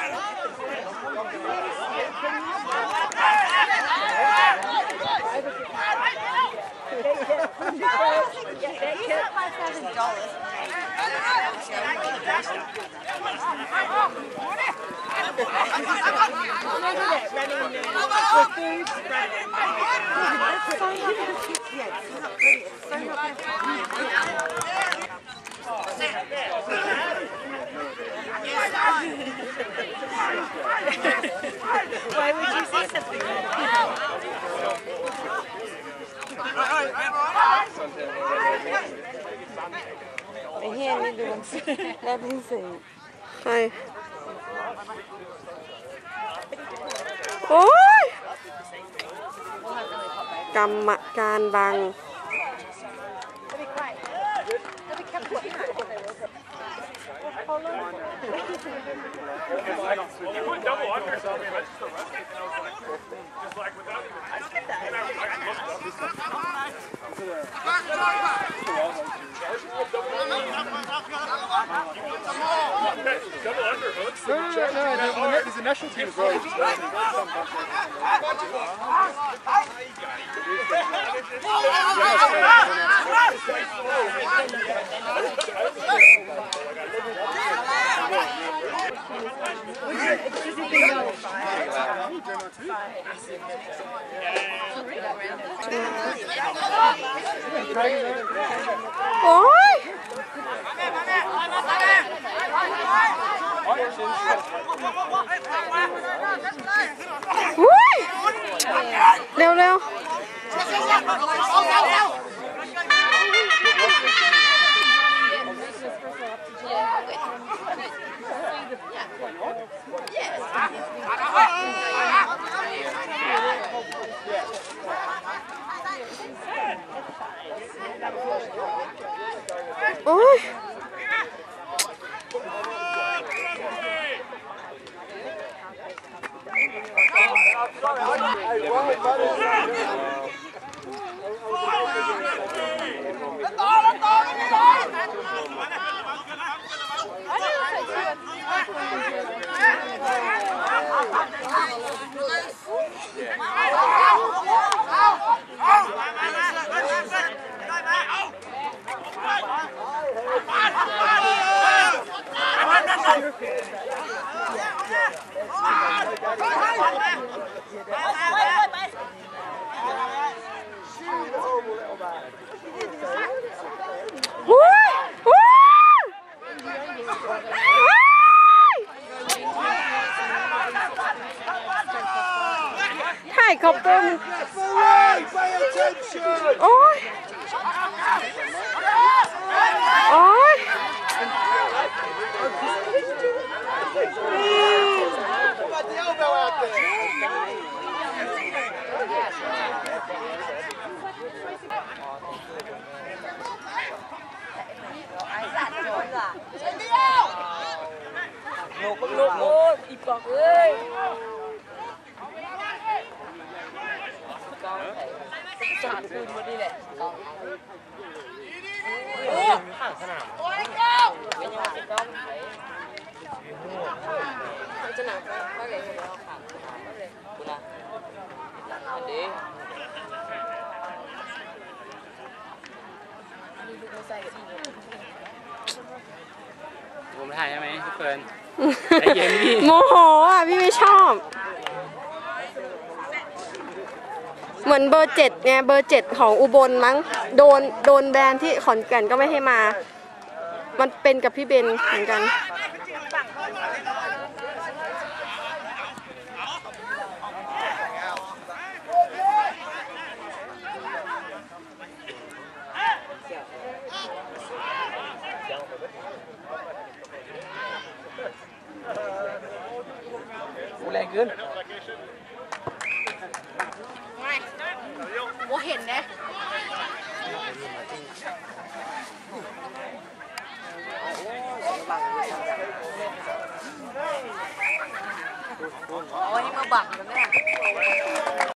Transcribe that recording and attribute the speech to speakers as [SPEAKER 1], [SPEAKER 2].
[SPEAKER 1] Why would you say something like that?ไอ้เฮียนี่ดูแม่พิเศษใช่โอ้ยกรรมการบัง
[SPEAKER 2] Double under hooks. No, there's a national team as well.
[SPEAKER 1] Ôi Ui Leo Ôi Hai cọc tôm. Ôi. Ôi. Nộp im bọc ơi. Chặt từ một đi này. Ủa, hàng thế nào? Ôi cao. Cái nhau thì cao thấy. Cái nào có cái gì đó hàng. Bữa nào. Ăn đi.
[SPEAKER 3] ผมถ่ายใช่ไหมพี่เฟิร์นใจเย็นพี่
[SPEAKER 1] โมโหอ่ะพี่ไม่ชอบเหมือนเบอร์7ไงเบอร์7ของอุบลมั้งโดนแบนที่ขอนแก่นก็ไม่ให้มามันเป็นกับพี่เบนเหมือนกัน
[SPEAKER 3] แรงขึ้น
[SPEAKER 1] ว่าเห็นนะโอ้ยมาบังกันไม่ได้